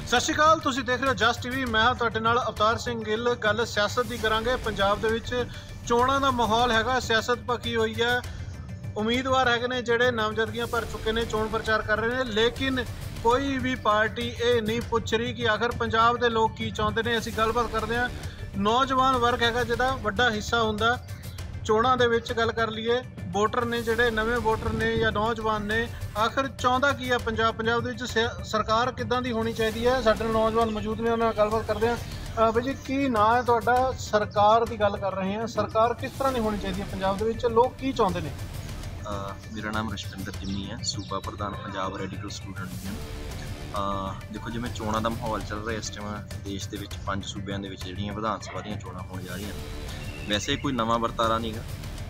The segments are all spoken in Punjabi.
ਸਤਿ ਸ਼੍ਰੀ ਅਕਾਲ। ਤੁਸੀਂ ਦੇਖ ਰਹੇ ਹੋ ਜਸ ਟੀਵੀ। ਮੈਂ ਹਾਂ ਤੁਹਾਡੇ ਨਾਲ ਅਵਤਾਰ ਸਿੰਘ ਗਿੱਲ। ਗੱਲ ਸਿਆਸਤ ਦੀ ਕਰਾਂਗੇ। ਪੰਜਾਬ ਦੇ ਵਿੱਚ ਚੋਣਾਂ ਦਾ ਮਾਹੌਲ ਹੈਗਾ, ਸਿਆਸਤ ਭਖੀ ਹੋਈ ਹੈ। ਉਮੀਦਵਾਰ ਹੈਗੇ ਨੇ ਜਿਹੜੇ ਨਾਮਜ਼ਦਗੀਆਂ ਭਰ ਚੁੱਕੇ ਨੇ, ਚੋਣ ਪ੍ਰਚਾਰ ਕਰ ਰਹੇ ਨੇ, ਲੇਕਿਨ ਕੋਈ ਵੀ ਪਾਰਟੀ ਇਹ ਨਹੀਂ ਪੁੱਛ ਰਹੀ ਕਿ ਆਖਰ ਪੰਜਾਬ ਦੇ ਲੋਕ ਕੀ ਚਾਹੁੰਦੇ ਨੇ। ਅਸੀਂ ਗੱਲਬਾਤ ਕਰਦੇ ਹਾਂ। ਨੌਜਵਾਨ ਵਰਗ ਹੈਗਾ ਜਿਹਦਾ ਵੱਡਾ ਹਿੱਸਾ ਹੁੰਦਾ ਚੋਣਾਂ ਦੇ ਵਿੱਚ। ਗੱਲ ਕਰ ਲਈਏ, ਵੋਟਰ ਨੇ ਜਿਹੜੇ ਨਵੇਂ ਵੋਟਰ ਨੇ ਜਾਂ ਨੌਜਵਾਨ ਨੇ, ਆਖਰ ਚਾਹੁੰਦਾ ਕੀ ਹੈ ਪੰਜਾਬ ਦੇ ਵਿੱਚ ਸਰਕਾਰ ਕਿੱਦਾਂ ਦੀ ਹੋਣੀ ਚਾਹੀਦੀ ਹੈ। ਸਾਡੇ ਨਾਲ ਨੌਜਵਾਨ ਮੌਜੂਦ ਨੇ, ਉਹਨਾਂ ਨਾਲ ਗੱਲਬਾਤ ਕਰਦੇ ਹਾਂ। ਬਾਈ ਜੀ, ਕੀ ਨਾਂ ਹੈ ਤੁਹਾਡਾ? ਸਰਕਾਰ ਦੀ ਗੱਲ ਕਰ ਰਹੇ ਹਾਂ, ਸਰਕਾਰ ਕਿਸ ਤਰ੍ਹਾਂ ਦੀ ਹੋਣੀ ਚਾਹੀਦੀ ਹੈ ਪੰਜਾਬ ਦੇ ਵਿੱਚ, ਲੋਕ ਕੀ ਚਾਹੁੰਦੇ ਨੇ? ਮੇਰਾ ਨਾਮ ਰਸ਼ਪਿੰਦਰ ਜਿੰਨੀ ਹੈ, ਸੂਬਾ ਪ੍ਰਧਾਨ ਪੰਜਾਬ ਰੈਡੀਕਲ ਸਟੂਡੈਂਟ ਯੂਨੀਅਨ। ਦੇਖੋ, ਜਿਵੇਂ ਚੋਣਾਂ ਦਾ ਮਾਹੌਲ ਚੱਲ ਰਿਹਾ ਇਸ ਟਾਈਮ ਦੇਸ਼ ਦੇ ਵਿੱਚ 5 ਸੂਬਿਆਂ ਦੇ ਵਿੱਚ ਜਿਹੜੀਆਂ ਵਿਧਾਨ ਸਭਾ ਦੀਆਂ ਚੋਣਾਂ ਹੋਣ ਜਾ ਰਹੀਆਂ ਨੇ। ਵੈਸੇ ਕੋਈ ਨਵਾਂ ਵਰਤਾਰਾ ਨਹੀਂ ਗਾ,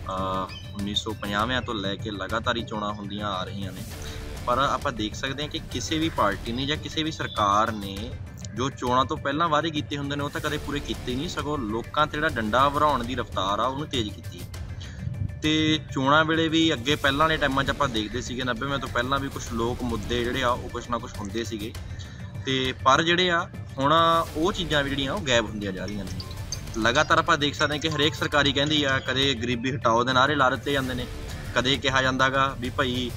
1950 ਤੋਂ ਲੈ ਕੇ ਲਗਾਤਾਰ ਹੀ ਚੋਣਾਂ ਹੁੰਦੀਆਂ ਆ ਰਹੀਆਂ ਨੇ। ਪਰ ਆਪਾਂ ਦੇਖ ਸਕਦੇ ਹਾਂ ਕਿ ਕਿਸੇ ਵੀ ਪਾਰਟੀ ਨੇ ਜਾਂ ਕਿਸੇ ਵੀ ਸਰਕਾਰ ਨੇ ਜੋ ਚੋਣਾਂ ਤੋਂ ਪਹਿਲਾਂ ਵਾਅਦੇ ਕੀਤੇ ਹੁੰਦੇ ਨੇ ਉਹ ਤਾਂ ਕਦੇ ਪੂਰੇ ਕੀਤੇ ਨਹੀਂ, ਸਗੋਂ ਲੋਕਾਂ 'ਤੇ ਜਿਹੜਾ ਡੰਡਾ ਵਰਾਉਣ ਦੀ ਰਫ਼ਤਾਰ ਆ ਉਹਨੂੰ ਤੇਜ਼ ਕੀਤੀ। ਅਤੇ ਚੋਣਾਂ ਵੇਲੇ ਵੀ ਅੱਗੇ ਪਹਿਲਾਂ ਵਾਲੇ ਟਾਈਮਾਂ 'ਚ ਆਪਾਂ ਦੇਖਦੇ ਸੀਗੇ 90 ਤੋਂ ਪਹਿਲਾਂ ਵੀ ਕੁਛ ਲੋਕ ਮੁੱਦੇ ਜਿਹੜੇ ਆ ਉਹ ਕੁਛ ਨਾ ਕੁਛ ਹੁੰਦੇ ਸੀਗੇ। ਅਤੇ ਪਰ ਜਿਹੜੇ ਆ ਹੁਣ ਉਹ ਚੀਜ਼ਾਂ ਵੀ ਜਿਹੜੀਆਂ ਉਹ ਗਾਇਬ ਹੁੰਦੀਆਂ ਜਾ ਰਹੀਆਂ ਨੇ। ਲਗਾਤਾਰ ਆਪਾਂ ਦੇਖ ਸਕਦੇ ਹਾਂ ਕਿ ਹਰੇਕ ਸਰਕਾਰੀ ਕਹਿੰਦੀ ਆ, ਕਦੇ ਗਰੀਬੀ ਹਟਾਓ ਦੇ ਨਾਅਰੇ ਲਾ ਦਿੱਤੇ ਜਾਂਦੇ ਨੇ, ਕਦੇ ਕਿਹਾ ਜਾਂਦਾ ਗਾ ਵੀ ਭਾਈ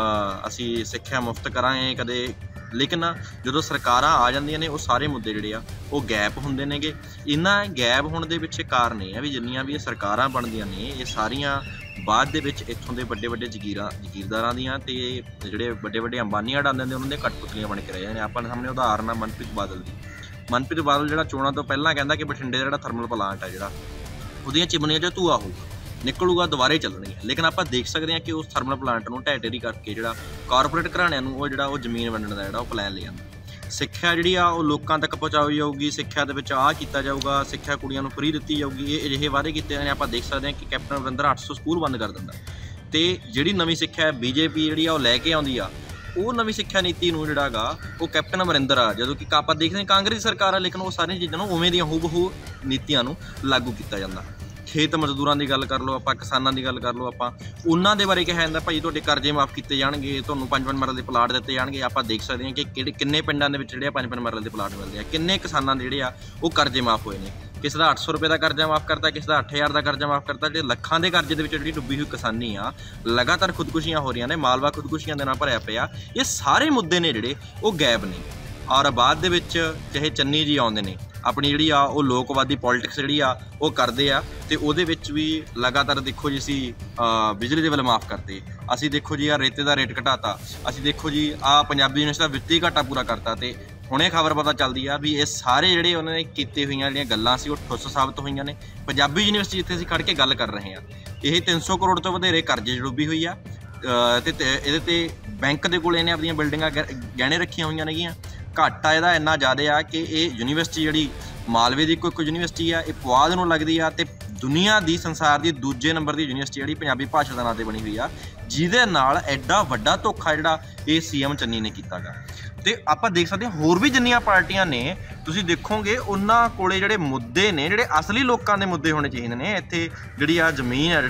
ਅਸੀਂ ਸਿੱਖਿਆ ਮੁਫਤ ਕਰਾਂਗੇ, ਕਦੇ। ਲੇਕਿਨ ਜਦੋਂ ਸਰਕਾਰਾਂ ਆ ਜਾਂਦੀਆਂ ਨੇ ਉਹ ਸਾਰੇ ਮੁੱਦੇ ਜਿਹੜੇ ਆ ਉਹ ਗੈਪ ਹੁੰਦੇ ਨੇਗੇ। ਇਹਨਾਂ ਗੈਪ ਹੋਣ ਦੇ ਪਿੱਛੇ ਕਾਰਨ ਇਹ ਆ ਵੀ ਜਿੰਨੀਆਂ ਵੀ ਇਹ ਸਰਕਾਰਾਂ ਬਣਦੀਆਂ ਨੇ ਇਹ ਸਾਰੀਆਂ ਬਾਅਦ ਦੇ ਵਿੱਚ ਇੱਥੋਂ ਦੇ ਵੱਡੇ ਜਗੀਰਦਾਰਾਂ ਦੀਆਂ ਅਤੇ ਜਿਹੜੇ ਵੱਡੇ ਅੰਬਾਨੀਆਂ ਅਡਾਉਂਦੇ ਨੇ ਉਹਨਾਂ ਦੇ ਕਠਪੁਤਲੀਆਂ ਬਣ ਕੇ ਰਹਿ ਜਾਂਦੇ ਨੇ। ਆਪਾਂ ਸਾਹਮਣੇ ਉਦਾਹਰਨ ਆ ਮਨਪ੍ਰੀਤ ਬਾਦਲ ਦੀ। ਮਨਪ੍ਰੀਤ ਬਾਦਲ ਜਿਹੜਾ ਚੋਣਾਂ ਤੋਂ ਪਹਿਲਾਂ ਕਹਿੰਦਾ ਕਿ ਬਠਿੰਡੇ ਦਾ ਜਿਹੜਾ ਥਰਮਲ ਪਲਾਂਟ ਆ ਜਿਹੜਾ ਉਹਦੀਆਂ ਚਿਮਨੀਆਂ 'ਚ ਧੂਆ ਹੋਊਗਾ, ਨਿਕਲੂਗਾ, ਦੁਬਾਰੇ ਚੱਲਣਗੇ। ਲੇਕਿਨ ਆਪਾਂ ਦੇਖ ਸਕਦੇ ਹਾਂ ਕਿ ਉਸ ਥਰਮਲ ਪਲਾਂਟ ਨੂੰ ਢਹਿ ਢੇਰੀ ਕਰਕੇ ਜਿਹੜਾ ਕਾਰਪੋਰੇਟ ਘਰਾਣਿਆਂ ਨੂੰ ਉਹ ਜ਼ਮੀਨ ਵੰਡਣ ਦਾ ਜਿਹੜਾ ਉਹ ਪਲਾਨ ਲੈ ਜਾਂਦਾ। ਸਿੱਖਿਆ ਜਿਹੜੀ ਆ ਉਹ ਲੋਕਾਂ ਤੱਕ ਪਹੁੰਚਾਈ ਜਾਊਗੀ, ਸਿੱਖਿਆ ਦੇ ਵਿੱਚ ਆਹ ਕੀਤਾ ਜਾਊਗਾ, ਸਿੱਖਿਆ ਕੁੜੀਆਂ ਨੂੰ ਫਰੀ ਦਿੱਤੀ ਜਾਊਗੀ। ਇਹ ਅਜਿਹੇ ਵਾਅਦੇ ਕੀਤੇ ਨੇ। ਆਪਾਂ ਦੇਖ ਸਕਦੇ ਹਾਂ ਕਿ ਕੈਪਟਨ ਅਮਰਿੰਦਰ 800 ਸਕੂਲ ਬੰਦ ਕਰ ਦਿੰਦਾ। ਅਤੇ ਜਿਹੜੀ ਨਵੀਂ ਸਿੱਖਿਆ BJP ਜਿਹੜੀ ਆ ਉਹ ਲੈ ਕੇ ਆਉਂਦੀ ਆ, ਉਹ ਨਵੀਂ ਸਿੱਖਿਆ ਨੀਤੀ ਨੂੰ ਜਿਹੜਾ ਗਾ ਉਹ ਕੈਪਟਨ ਅਮਰਿੰਦਰ ਆ, ਜਦੋਂ ਕਿ ਆਪਾਂ ਦੇਖਦੇ ਹਾਂ ਕਾਂਗਰਸ ਸਰਕਾਰ ਆ, ਲੇਕਿਨ ਉਹ ਸਾਰੀਆਂ ਚੀਜ਼ਾਂ ਨੂੰ ਉਵੇਂ ਦੀਆਂ ਹੂਬਹੂ ਨੀਤੀਆਂ ਨੂੰ ਲਾਗੂ ਕੀਤਾ ਜਾਂਦਾ। ਖੇਤ ਮਜ਼ਦੂਰਾਂ ਦੀ ਗੱਲ ਕਰ ਲਓ, ਆਪਾਂ ਕਿਸਾਨਾਂ ਦੀ ਗੱਲ ਕਰ ਲਓ, ਆਪਾਂ ਉਹਨਾਂ ਦੇ ਬਾਰੇ ਕਿਹਾ ਜਾਂਦਾ ਭਾਈ ਤੁਹਾਡੇ ਕਰਜ਼ੇ ਮਾਫ ਕੀਤੇ ਜਾਣਗੇ, ਤੁਹਾਨੂੰ 5-5 ਮਰਲੇ ਦੇ ਪਲਾਟ ਦਿੱਤੇ ਜਾਣਗੇ। ਆਪਾਂ ਦੇਖ ਸਕਦੇ ਹਾਂ ਕਿ ਕਿੰਨੇ ਪਿੰਡਾਂ ਦੇ ਵਿੱਚ ਜਿਹੜੇ 5-5 ਮਰਲੇ ਦੇ ਪਲਾਟ ਮਿਲਦੇ ਆ, ਕਿੰਨੇ ਕਿਸਾਨਾਂ ਦੇ ਜਿਹੜੇ ਆ ਉਹ ਕਰਜ਼ੇ ਮਾਫ ਹੋਏ ਨੇ। ਕਿਸੇ ਦਾ 800 ਰੁਪਏ ਦਾ ਕਰਜ਼ਾ ਮਾਫ ਕਰਤਾ, ਕਿਸੇ ਦਾ 8000 ਦਾ ਕਰਜ਼ਾ ਮਾਫ ਕਰਤਾ। ਜਿਹੜੇ ਲੱਖਾਂ ਦੇ ਕਰਜ਼ੇ ਦੇ ਵਿੱਚ ਜਿਹੜੀ ਡੁੱਬੀ ਹੋਈ ਕਿਸਾਨੀ ਆ, ਲਗਾਤਾਰ ਖੁਦਕੁਸ਼ੀਆਂ ਹੋ ਰਹੀਆਂ ਨੇ, ਮਾਲਵਾ ਖੁਦਕੁਸ਼ੀਆਂ ਦੇ ਨਾਲ ਭਰਿਆ ਪਿਆ। ਇਹ ਸਾਰੇ ਮੁੱਦੇ ਨੇ ਜਿਹੜੇ ਉਹ ਗਾਇਬ ਨੇ। ਔਰ ਬਾਅਦ ਦੇ ਵਿੱਚ ਚਾਹੇ ਚੰਨੀ ਜੀ ਆਉਂਦੇ ਨੇ, ਆਪਣੀ ਜਿਹੜੀ ਆ ਉਹ ਲੋਕਵਾਦੀ ਪੋਲੀਟਿਕਸ ਜਿਹੜੀ ਆ ਉਹ ਕਰਦੇ ਆ, ਅਤੇ ਉਹਦੇ ਵਿੱਚ ਵੀ ਲਗਾਤਾਰ ਦੇਖੋ ਜੀ ਅਸੀਂ ਬਿਜਲੀ ਦੇ ਬਿੱਲ ਮਾਫ ਕਰਤੇ, ਅਸੀਂ ਦੇਖੋ ਜੀ ਰੇਤੇ ਦਾ ਰੇਟ ਘਟਾਤਾ, ਅਸੀਂ ਦੇਖੋ ਜੀ ਪੰਜਾਬੀ ਯੂਨੀਵਰਸਿਟੀ ਦਾ ਵਿੱਤੀ ਘਾਟਾ ਪੂਰਾ ਕਰਤਾ। ਅਤੇ ਹੁਣੇ ਖਬਰ ਪਤਾ ਚੱਲਦੀ ਆ ਵੀ ਇਹ ਸਾਰੇ ਜਿਹੜੇ ਉਹਨਾਂ ਨੇ ਕੀਤੇ ਹੋਈਆਂ ਜਿਹੜੀਆਂ ਗੱਲਾਂ ਸੀ ਉਹ ਠੁੱਸ ਸਾਬਤ ਹੋਈਆਂ ਨੇ। ਪੰਜਾਬੀ ਯੂਨੀਵਰਸਿਟੀ ਜਿੱਥੇ ਅਸੀਂ ਖੜ੍ਹ ਕੇ ਗੱਲ ਕਰ ਰਹੇ ਹਾਂ, ਇਹ 300 ਕਰੋੜ ਤੋਂ ਵਧੇਰੇ ਕਰਜ਼ੇ 'ਚ ਡੁੱਬੀ ਹੋਈ ਆ। ਅਤੇ ਇਹਦੇ 'ਤੇ ਬੈਂਕ ਦੇ ਕੋਲ ਇਹਨੇ ਆਪਣੀਆਂ ਬਿਲਡਿੰਗਾਂ ਗਹਿਣੇ ਰੱਖੀਆਂ ਹੋਈਆਂ ਨੇਗੀਆਂ। ਘਾਟਾ ਇਹਦਾ ਇੰਨਾ ਜ਼ਿਆਦਾ ਆ ਕਿ ਇਹ ਯੂਨੀਵਰਸਿਟੀ ਜਿਹੜੀ ਮਾਲਵੇ ਦੀ ਇੱਕ ਯੂਨੀਵਰਸਿਟੀ ਆ, ਇਹ ਪੁਆਧ ਨੂੰ ਲੱਗਦੀ ਆ, ਅਤੇ ਦੁਨੀਆ ਦੀ ਸੰਸਾਰ ਦੀ ਦੂਜੇ ਨੰਬਰ ਦੀ ਯੂਨੀਵਰਸਿਟੀ ਜਿਹੜੀ ਪੰਜਾਬੀ ਭਾਸ਼ਾ ਦੇ ਨਾਂ 'ਤੇ ਬਣੀ ਹੋਈ ਆ, ਜਿਹਦੇ ਨਾਲ ਐਡਾ ਵੱਡਾ ਧੋਖਾ ਜਿਹੜਾ ਇਹ CM ਚੰਨੀ ਨੇ ਕੀਤਾ ਗਾ। ਅਤੇ ਆਪਾਂ ਦੇਖ ਸਕਦੇ ਹਾਂ ਹੋਰ ਵੀ ਜਿੰਨੀਆਂ ਪਾਰਟੀਆਂ ਨੇ, ਤੁਸੀਂ ਦੇਖੋਗੇ ਉਹਨਾਂ ਕੋਲੇ ਜਿਹੜੇ ਮੁੱਦੇ ਨੇ, ਜਿਹੜੇ ਅਸਲੀ ਲੋਕਾਂ ਦੇ ਮੁੱਦੇ ਹੋਣੇ ਚਾਹੀਦੇ ਨੇ। ਇੱਥੇ ਜਿਹੜੀ ਆ ਜ਼ਮੀਨ ਆ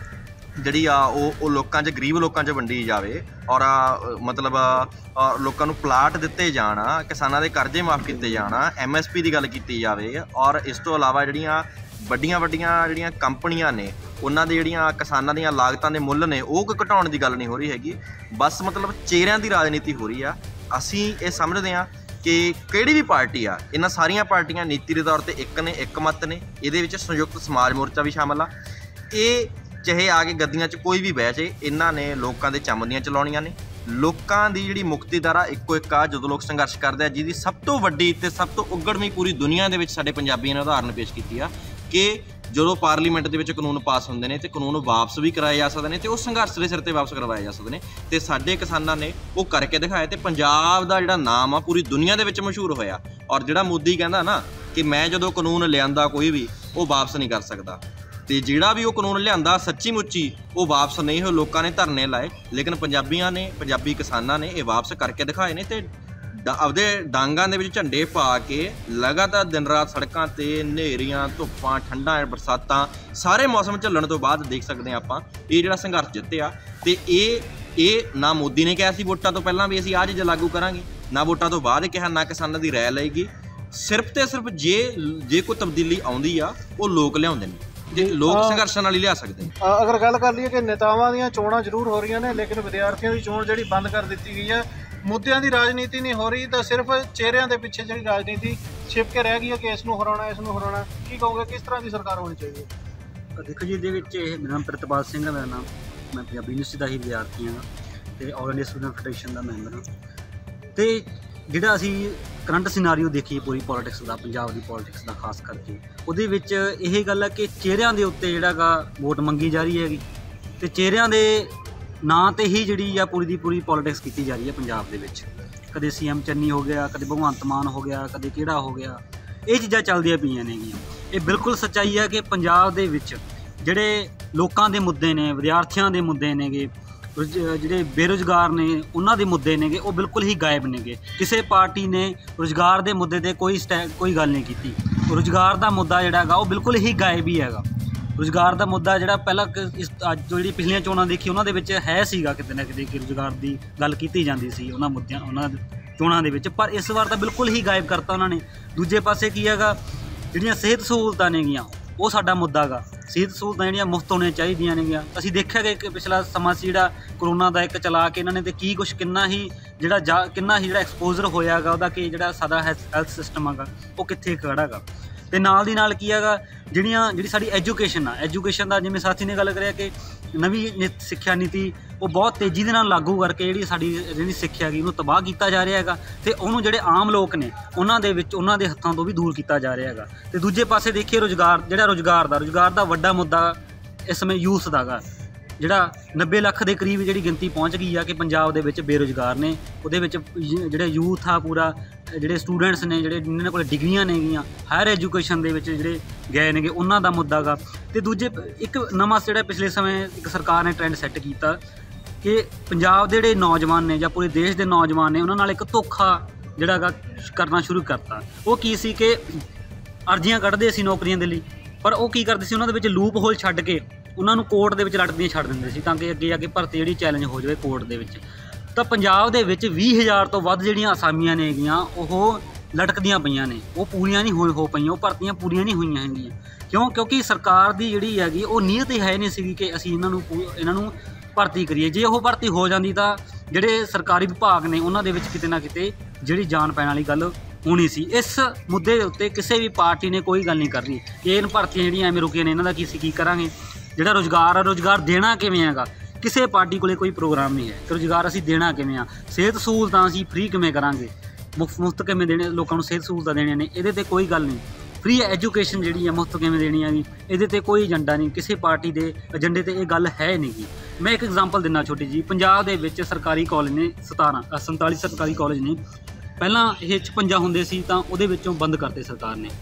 ਜਿਹੜੀ ਆ ਉਹ ਲੋਕਾਂ 'ਚ, ਗਰੀਬ ਲੋਕਾਂ 'ਚ ਵੰਡੀ ਜਾਵੇ, ਔਰ ਮਤਲਬ ਲੋਕਾਂ ਨੂੰ ਪਲਾਟ ਦਿੱਤੇ ਜਾਣ, ਕਿਸਾਨਾਂ ਦੇ ਕਰਜ਼ੇ ਮਾਫ ਕੀਤੇ ਜਾਣ, MSP ਦੀ ਗੱਲ ਕੀਤੀ ਜਾਵੇ। ਔਰ ਇਸ ਤੋਂ ਇਲਾਵਾ ਜਿਹੜੀਆਂ ਵੱਡੀਆਂ ਜਿਹੜੀਆਂ ਕੰਪਨੀਆਂ ਨੇ ਉਹਨਾਂ ਦੀ ਜਿਹੜੀਆਂ ਕਿਸਾਨਾਂ ਦੀਆਂ ਲਾਗਤਾਂ ਦੇ ਮੁੱਲ ਨੇ ਉਹ ਘਟਾਉਣ ਦੀ ਗੱਲ ਨਹੀਂ ਹੋ ਰਹੀ ਹੈਗੀ। ਬਸ ਮਤਲਬ ਚਿਹਰਿਆਂ ਦੀ ਰਾਜਨੀਤੀ ਹੋ ਰਹੀ ਆ। ਅਸੀਂ ਇਹ ਸਮਝਦੇ ਹਾਂ ਕਿ ਕਿਹੜੀ ਵੀ ਪਾਰਟੀ ਆ, ਇਹਨਾਂ ਸਾਰੀਆਂ ਪਾਰਟੀਆਂ ਨੀਤੀ ਦੇ ਤੌਰ 'ਤੇ ਇੱਕ ਨੇ, ਇੱਕ ਮੱਤ ਨੇ। ਇਹਦੇ ਵਿੱਚ ਸੰਯੁਕਤ ਸਮਾਜ ਮੋਰਚਾ ਵੀ ਸ਼ਾਮਲ ਆ। ਇਹ ਚਾਹੇ ਆ ਕੇ ਗੱਦੀਆਂ 'ਚ ਕੋਈ ਵੀ ਬਹਿ ਜਾਏ, ਇਹਨਾਂ ਨੇ ਲੋਕਾਂ ਦੇ ਚੰਮਦੀਆਂ ਚਲਾਉਣੀਆਂ ਨੇ। ਲੋਕਾਂ ਦੀ ਜਿਹੜੀ ਮੁਕਤੀ ਦਰ ਆ ਇੱਕੋ ਇੱਕ ਆ, ਜਦੋਂ ਲੋਕ ਸੰਘਰਸ਼ ਕਰਦੇ ਆ, ਜਿਹਦੀ ਸਭ ਤੋਂ ਵੱਡੀ ਅਤੇ ਸਭ ਤੋਂ ਉਗੜਵੀਂ ਪੂਰੀ ਦੁਨੀਆ ਦੇ ਵਿੱਚ ਸਾਡੇ ਪੰਜਾਬੀਆਂ ਨੇ ਉਦਾਹਰਨ ਪੇਸ਼ ਕੀਤੀ ਆ ਕਿ ਜਦੋਂ ਪਾਰਲੀਮੈਂਟ ਦੇ ਵਿੱਚ ਕਾਨੂੰਨ ਪਾਸ ਹੁੰਦੇ ਨੇ ਅਤੇ ਕਾਨੂੰਨ ਵਾਪਸ ਵੀ ਕਰਾਏ ਜਾ ਸਕਦੇ ਨੇ, ਅਤੇ ਉਹ ਸੰਘਰਸ਼ ਦੇ ਸਿਰ 'ਤੇ ਵਾਪਸ ਕਰਵਾਏ ਜਾ ਸਕਦੇ ਨੇ। ਅਤੇ ਸਾਡੇ ਕਿਸਾਨਾਂ ਨੇ ਉਹ ਕਰਕੇ ਦਿਖਾਇਆ, ਅਤੇ ਪੰਜਾਬ ਦਾ ਜਿਹੜਾ ਨਾਮ ਆ ਪੂਰੀ ਦੁਨੀਆ ਦੇ ਵਿੱਚ ਮਸ਼ਹੂਰ ਹੋਇਆ। ਔਰ ਜਿਹੜਾ ਮੋਦੀ ਕਹਿੰਦਾ ਨਾ ਕਿ ਮੈਂ ਜਦੋਂ ਕਾਨੂੰਨ ਲਿਆਂਦਾ ਕੋਈ ਵੀ ਉਹ ਵਾਪਸ ਨਹੀਂ ਕਰ ਸਕਦਾ, ਅਤੇ ਜਿਹੜਾ ਵੀ ਉਹ ਕਾਨੂੰਨ ਲਿਆਂਦਾ ਸੱਚੀ ਮੁੱਚੀ ਉਹ ਵਾਪਸ ਨਹੀਂ ਹੋਏ। ਲੋਕਾਂ ਨੇ ਧਰਨੇ ਲਾਏ, ਲੇਕਿਨ ਪੰਜਾਬੀਆਂ ਨੇ, ਪੰਜਾਬੀ ਕਿਸਾਨਾਂ ਨੇ ਇਹ ਵਾਪਸ ਕਰਕੇ ਦਿਖਾਏ ਨੇ। ਅਤੇ ਆਪਦੇ ਡਾਂਗਾਂ ਦੇ ਵਿੱਚ ਝੰਡੇ ਪਾ ਕੇ ਲਗਾਤਾਰ ਦਿਨ ਰਾਤ ਸੜਕਾਂ 'ਤੇ ਹਨੇਰੀਆਂ, ਧੁੱਪਾਂ, ਠੰਡਾਂ, ਬਰਸਾਤਾਂ, ਸਾਰੇ ਮੌਸਮ ਝੱਲਣ ਤੋਂ ਬਾਅਦ ਦੇਖ ਸਕਦੇ ਹਾਂ ਆਪਾਂ ਇਹ ਜਿਹੜਾ ਸੰਘਰਸ਼ ਜਿੱਤਿਆ। ਅਤੇ ਇਹ ਨਾ ਮੋਦੀ ਨੇ ਕਿਹਾ ਸੀ ਵੋਟਾਂ ਤੋਂ ਪਹਿਲਾਂ ਵੀ ਅਸੀਂ ਆਹ ਚੀਜ਼ਾਂ ਲਾਗੂ ਕਰਾਂਗੇ, ਨਾ ਵੋਟਾਂ ਤੋਂ ਬਾਅਦ ਕਿਹਾ, ਨਾ ਕਿਸਾਨਾਂ ਦੀ ਰਾਏ ਲਏਗੀ। ਸਿਰਫ ਤੇ ਸਿਰਫ ਜੇ ਕੋਈ ਤਬਦੀਲੀ ਆਉਂਦੀ ਆ ਉਹ ਲੋਕ ਲਿਆਉਂਦੇ ਨੇ, ਜੇ ਲੋਕ ਸੰਘਰਸ਼ਾਂ ਨਾਲ ਹੀ ਲਿਆ ਸਕਦੇ ਨੇ। ਅਗਰ ਗੱਲ ਕਰ ਲਈਏ ਕਿ ਨੇਤਾਵਾਂ ਦੀਆਂ ਚੋਣਾਂ ਜ਼ਰੂਰ ਹੋ ਰਹੀਆਂ ਨੇ, ਲੇਕਿਨ ਵਿਦਿਆਰਥੀਆਂ ਦੀ ਚੋਣ ਜਿਹੜੀ ਬੰਦ ਕਰ ਦਿੱਤੀ ਗਈ ਹੈ। ਮੁੱਦਿਆਂ ਦੀ ਰਾਜਨੀਤੀ ਨਹੀਂ ਹੋ ਰਹੀ, ਤਾਂ ਸਿਰਫ ਚਿਹਰਿਆਂ ਦੇ ਪਿੱਛੇ ਜਿਹੜੀ ਰਾਜਨੀਤੀ ਛਿਪ ਕੇ ਰਹਿ ਗਈ ਹੈ ਕਿ ਇਸ ਨੂੰ ਹਰਾਉਣਾ, ਇਸ ਨੂੰ ਹਰਾਉਣਾ। ਕੀ ਕਹੋਗੇ, ਕਿਸ ਤਰ੍ਹਾਂ ਦੀ ਸਰਕਾਰ ਹੋਣੀ ਚਾਹੀਦੀ ਹੈ? ਦੇਖੋ ਜੀ, ਇਹਦੇ ਵਿੱਚ ਇਹ ਮੇਰਾ ਨਾਮ ਪ੍ਰਿਤਪਾਲ ਸਿੰਘ ਹੈ। ਮੇਰਾ ਨਾਮ, ਮੈਂ ਪੰਜਾਬੀ ਯੂਨੀਵਰਸਿਟੀ ਦਾ ਹੀ ਵਿਦਿਆਰਥੀ ਹਾਂ ਅਤੇ ਆਲ ਇੰਡੀਆ ਸਟੂਡੈਂਟ ਫੈਡਰੇਸ਼ਨ ਦਾ ਮੈਂਬਰ ਹਾਂ। ਅਤੇ ਜਿਹੜਾ ਅਸੀਂ ਕਰੰਟ ਸਿਨਾਰੀਓ ਦੇਖੀਏ ਪੂਰੀ ਪੋਲੀਟਿਕਸ ਦਾ, ਪੰਜਾਬ ਦੀ ਪੋਲੀਟਿਕਸ ਦਾ ਖਾਸ ਕਰਕੇ, ਉਹਦੇ ਵਿੱਚ ਇਹ ਗੱਲ ਹੈ ਕਿ ਚਿਹਰਿਆਂ ਦੇ ਉੱਤੇ ਜਿਹੜਾ ਗਾ ਵੋਟ ਮੰਗੀ ਜਾ ਰਹੀ ਹੈਗੀ, ਅਤੇ ਚਿਹਰਿਆਂ ਦੇ ਨਾਂ 'ਤੇ ਹੀ ਜਿਹੜੀ ਆ ਪੂਰੀ ਦੀ ਪੂਰੀ ਪੋਲੀਟਿਕਸ ਕੀਤੀ ਜਾ ਰਹੀ ਹੈ ਪੰਜਾਬ ਦੇ ਵਿੱਚ। ਕਦੇ CM ਚੰਨੀ ਹੋ ਗਿਆ, ਕਦੇ ਭਗਵੰਤ ਮਾਨ ਹੋ ਗਿਆ, ਕਦੇ ਕਿਹੜਾ ਹੋ ਗਿਆ, ਇਹ ਚੀਜ਼ਾਂ ਚੱਲਦੀਆਂ ਪਈਆਂ ਨੇਗੀਆਂ। ਇਹ ਬਿਲਕੁਲ ਸੱਚਾਈ ਹੈ ਕਿ ਪੰਜਾਬ ਦੇ ਵਿੱਚ ਜਿਹੜੇ ਲੋਕਾਂ ਦੇ ਮੁੱਦੇ ਨੇ, ਵਿਦਿਆਰਥੀਆਂ ਦੇ ਮੁੱਦੇ ਨੇਗੇ, ਜਿਹੜੇ ਬੇਰੁਜ਼ਗਾਰ ਨੇ ਉਹਨਾਂ ਦੇ ਮੁੱਦੇ ਨੇਗੇ, ਉਹ ਬਿਲਕੁਲ ਹੀ ਗਾਇਬ ਨੇਗੇ। ਕਿਸੇ ਪਾਰਟੀ ਨੇ ਰੁਜ਼ਗਾਰ ਦੇ ਮੁੱਦੇ 'ਤੇ ਕੋਈ ਗੱਲ ਨਹੀਂ ਕੀਤੀ। ਰੁਜ਼ਗਾਰ ਦਾ ਮੁੱਦਾ ਜਿਹੜਾ ਹੈਗਾ ਉਹ ਬਿਲਕੁਲ ਹੀ ਗਾਇਬ ਹੀ ਹੈਗਾ। ਰੁਜ਼ਗਾਰ ਦਾ ਮੁੱਦਾ ਜਿਹੜਾ ਪਹਿਲਾਂ ਅੱਜ ਜਿਹੜੀ ਪਿਛਲੀਆਂ ਚੋਣਾਂ ਦੇਖੀ ਉਹਨਾਂ ਦੇ ਵਿੱਚ ਹੈ ਸੀਗਾ ਕਿਤੇ ਨਾ ਕਿਤੇ, ਕਿ ਰੁਜ਼ਗਾਰ ਦੀ ਗੱਲ ਕੀਤੀ ਜਾਂਦੀ ਸੀ ਉਹਨਾਂ ਮੁੱਦਿਆਂ, ਉਹਨਾਂ ਚੋਣਾਂ ਦੇ ਵਿੱਚ, ਪਰ ਇਸ ਵਾਰ ਤਾਂ ਬਿਲਕੁਲ ਹੀ ਗਾਇਬ ਕਰਤਾ ਉਹਨਾਂ ਨੇ। ਦੂਜੇ ਪਾਸੇ ਕੀ ਹੈਗਾ, ਜਿਹੜੀਆਂ ਸਿਹਤ ਸਹੂਲਤਾਂ ਨੇਗੀਆਂ ਉਹ ਸਾਡਾ ਮੁੱਦਾ ਗਾ। ਸਿਹਤ ਸਹੂਲਤਾਂ ਜਿਹੜੀਆਂ ਮੁਫਤ ਹੋਣੀਆਂ ਚਾਹੀਦੀਆਂ ਨੇਗੀਆਂ। ਅਸੀਂ ਦੇਖਿਆ ਕਿ ਪਿਛਲਾ ਸਮਾਂ ਸੀ ਜਿਹੜਾ ਕਰੋਨਾ ਦਾ ਇੱਕ ਚਲਾ ਕੇ ਇਹਨਾਂ ਨੇ, ਤੇ ਕੀ ਕੁਛ ਕਿੰਨਾ ਹੀ ਜਿਹੜਾ ਐਕਸਪੋਜ਼ਰ ਹੋਇਆ ਗਾ ਉਹਦਾ, ਕਿ ਜਿਹੜਾ ਸਾਡਾ ਹੈਲਥ ਸਿਸਟਮ ਹੈਗਾ ਉਹ ਕਿੱਥੇ ਖੜ੍ਹਾ ਗਾ। ਅਤੇ ਨਾਲ ਦੀ ਨਾਲ ਕੀ ਹੈਗਾ, ਜਿਹੜੀ ਸਾਡੀ ਐਜੂਕੇਸ਼ਨ ਦਾ, ਜਿਵੇਂ ਸਾਥੀ ਨੇ ਗੱਲ ਕਰਿਆ ਕਿ ਨਵੀਂ ਸਿੱਖਿਆ ਨੀਤੀ ਉਹ ਬਹੁਤ ਤੇਜ਼ੀ ਦੇ ਨਾਲ ਲਾਗੂ ਕਰਕੇ ਜਿਹੜੀ ਸਿੱਖਿਆ ਹੈਗੀ ਉਹਨੂੰ ਤਬਾਹ ਕੀਤਾ ਜਾ ਰਿਹਾ ਹੈਗਾ, ਅਤੇ ਉਹਨੂੰ ਜਿਹੜੇ ਆਮ ਲੋਕ ਨੇ ਉਹਨਾਂ ਦੇ ਹੱਥਾਂ ਤੋਂ ਵੀ ਦੂਰ ਕੀਤਾ ਜਾ ਰਿਹਾ ਹੈਗਾ। ਅਤੇ ਦੂਜੇ ਪਾਸੇ ਦੇਖੀਏ ਰੁਜ਼ਗਾਰ ਦਾ ਵੱਡਾ ਮੁੱਦਾ ਇਸ ਸਮੇਂ ਯੂਥ ਦਾ ਗਾ, ਜਿਹੜਾ 90 ਲੱਖ ਦੇ ਕਰੀਬ ਜਿਹੜੀ ਗਿਣਤੀ ਪਹੁੰਚ ਗਈ ਆ ਕਿ ਪੰਜਾਬ ਦੇ ਵਿੱਚ ਬੇਰੁਜ਼ਗਾਰ ਨੇ। ਉਹਦੇ ਵਿੱਚ ਜਿਹੜੇ ਯੂਥ ਆ ਪੂਰਾ, ਜਿਹੜੇ ਸਟੂਡੈਂਟਸ ਨੇ, ਜਿਹੜੇ ਜਿਨ੍ਹਾਂ ਕੋਲ ਡਿਗਰੀਆਂ ਨੇਗੀਆਂ ਹਾਇਰ ਐਜੂਕੇਸ਼ਨ ਦੇ ਵਿੱਚ ਜਿਹੜੇ ਗਏ ਨੇਗੇ, ਉਹਨਾਂ ਦਾ ਮੁੱਦਾ ਗਾ। ਅਤੇ ਦੂਜੇ ਇੱਕ ਨਵਾਂ ਜਿਹੜਾ ਪਿਛਲੇ ਸਮੇਂ ਇੱਕ ਸਰਕਾਰ ਨੇ ਟਰੈਂਡ ਸੈੱਟ ਕੀਤਾ ਕਿ ਪੰਜਾਬ ਦੇ ਜਿਹੜੇ ਨੌਜਵਾਨ ਨੇ ਜਾਂ ਪੂਰੇ ਦੇਸ਼ ਦੇ ਨੌਜਵਾਨ ਨੇ, ਉਹਨਾਂ ਨਾਲ ਇੱਕ ਧੋਖਾ ਜਿਹੜਾ ਗਾ ਕਰਨਾ ਸ਼ੁਰੂ ਕਰਤਾ। ਉਹ ਕੀ ਸੀ ਕਿ ਅਰਜ਼ੀਆਂ ਕੱਢਦੇ ਸੀ ਨੌਕਰੀਆਂ ਦੇ ਲਈ, ਪਰ ਉਹ ਕੀ ਕਰਦੇ ਸੀ, ਉਹਨਾਂ ਦੇ ਵਿੱਚ ਲੂਪ ਹੋਲ ਛੱਡ ਕੇ ਉਹਨਾਂ ਨੂੰ ਕੋਰਟ ਦੇ ਵਿੱਚ ਲੜਦੀਆਂ ਛੱਡ ਦਿੰਦੇ ਸੀ, ਤਾਂ ਕਿ ਅੱਗੇ ਜਾ ਕੇ ਭਰਤੀ ਜਿਹੜੀ ਚੈਲੰਜ ਹੋ ਜਾਵੇ ਕੋਰਟ ਦੇ ਵਿੱਚ। ਤਾਂ ਪੰਜਾਬ ਦੇ ਵਿੱਚ 20,000 ਤੋਂ ਵੱਧ ਜਿਹੜੀਆਂ ਅਸਾਮੀਆਂ ਨੇ ਹੈਗੀਆਂ ਉਹ ਲਟਕਦੀਆਂ ਪਈਆਂ ਨੇ, ਉਹ ਪੂਰੀਆਂ ਨਹੀਂ ਹੋ ਪਈਆਂ, ਉਹ ਭਰਤੀਆਂ ਪੂਰੀਆਂ ਨਹੀਂ ਹੋਈਆਂ ਹੈਗੀਆਂ। ਕਿਉਂਕਿ ਸਰਕਾਰ ਦੀ ਜਿਹੜੀ ਹੈਗੀ ਉਹ ਨੀਅਤ ਹੀ ਹੈ ਨਹੀਂ ਸੀਗੀ ਕਿ ਅਸੀਂ ਇਹਨਾਂ ਨੂੰ ਭਰਤੀ ਕਰੀਏ। ਜੇ ਉਹ ਭਰਤੀ ਹੋ ਜਾਂਦੀ ਤਾਂ ਜਿਹੜੇ ਸਰਕਾਰੀ ਵਿਭਾਗ ਨੇ ਉਹਨਾਂ ਦੇ ਵਿੱਚ ਕਿਤੇ ਨਾ ਕਿਤੇ ਜਿਹੜੀ ਜਾਨ ਪੈਣ ਵਾਲੀ ਗੱਲ ਹੋਣੀ ਸੀ। ਇਸ ਮੁੱਦੇ ਦੇ ਉੱਤੇ ਕਿਸੇ ਵੀ ਪਾਰਟੀ ਨੇ ਕੋਈ ਗੱਲ ਨਹੀਂ ਕਰ ਰਹੀ ਕਿ ਇਹਨਾਂ ਭਰਤੀਆਂ ਜਿਹੜੀਆਂ ਐਵੇਂ ਰੁਕੀਆਂ ਨੇ, ਇਹਨਾਂ ਦਾ ਕੀ ਕਰਾਂਗੇ। ਜਿਹੜਾ ਰੁਜ਼ਗਾਰ ਦੇਣਾ ਕਿਵੇਂ ਹੈਗਾ, ਕਿਸੇ ਪਾਰਟੀ ਕੋਲੇ ਕੋਈ ਪ੍ਰੋਗਰਾਮ ਨਹੀਂ ਹੈ ਕਿ ਰੁਜ਼ਗਾਰ ਅਸੀਂ ਦੇਣਾ ਕਿਵੇਂ ਆ। ਸਿਹਤ ਸਹੂਲਤਾਂ ਅਸੀਂ ਫ੍ਰੀ ਕਿਵੇਂ ਕਰਾਂਗੇ, ਮੁਫਤ ਕਿਵੇਂ ਦੇਣੇ, ਲੋਕਾਂ ਨੂੰ ਸਿਹਤ ਸਹੂਲਤਾਂ ਦੇਣੀਆਂ ਨੇ, ਇਹਦੇ 'ਤੇ ਕੋਈ ਗੱਲ ਨਹੀਂ। ਫ੍ਰੀ ਐਜੂਕੇਸ਼ਨ ਜਿਹੜੀ ਹੈ ਮੁਫਤ ਕਿਵੇਂ ਦੇਣੀ ਹੈਗੀ, ਇਹਦੇ 'ਤੇ ਕੋਈ ਏਜੰਡਾ ਨਹੀਂ, ਕਿਸੇ ਪਾਰਟੀ ਦੇ ਏਜੰਡੇ 'ਤੇ ਇਹ ਗੱਲ ਹੈ ਨਹੀਂ ਗੀ। ਮੈਂ ਇੱਕ ਐਗਜ਼ਾਮਪਲ ਦਿੰਦਾ ਛੋਟੀ ਜੀ। ਪੰਜਾਬ ਦੇ ਵਿੱਚ ਸਰਕਾਰੀ ਕਾਲਜ ਨੇ 47 ਸਰਕਾਰੀ ਕਾਲਜ ਨੇ। ਪਹਿਲਾਂ ਇਹ 56 ਹੁੰਦੇ ਸੀ, ਤਾਂ ਉਹਦੇ ਵਿੱਚੋਂ ਬੰਦ ਕਰਤੇ ਸਰਕਾਰ ਨੇ।